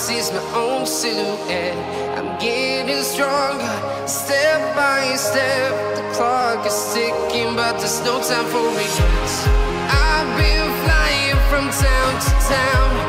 sees my own silhouette. I'm getting stronger, step by step. The clock is ticking, but there's no time for regrets. I've been flying from town to town,